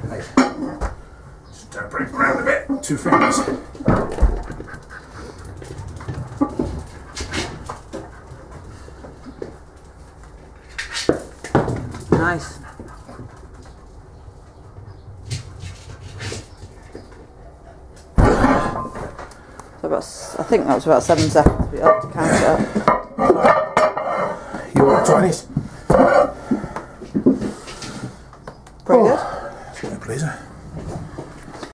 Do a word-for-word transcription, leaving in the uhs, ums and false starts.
Hey, just don't break around a bit. Two fingers. Nice. So about, I think that was about seven seconds. We have to count it up. You want to try this?